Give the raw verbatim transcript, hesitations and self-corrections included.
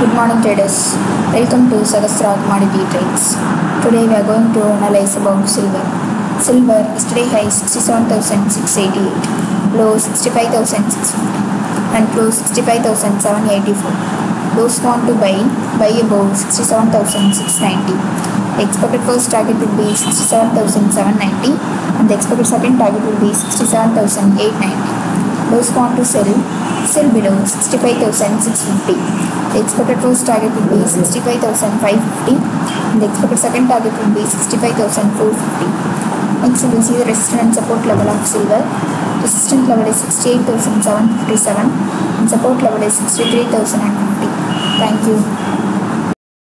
Good morning traders. Welcome to Sahasra Commodity Trades. Today we are going to analyze about silver. Silver yesterday high sixty-seven thousand six hundred eighty-eight, low sixty-five thousand six hundred fifty and close sixty-five thousand seven hundred eighty-four. Those who want to buy, buy above sixty-seven thousand six hundred ninety. The expected first target will be sixty-seven thousand seven hundred ninety and the expected second target will be sixty-seven thousand eight hundred ninety. Those who want to sell, sell below sixty-five thousand six hundred fifty. The expected first target will be sixty-five thousand five hundred fifty and the expected second target will be sixty-five thousand four hundred fifty. Next we will see the resistance and support level of silver. Resistance level is sixty-eight thousand seven hundred fifty-seven and support level is sixty-three thousand fifty. Thank you.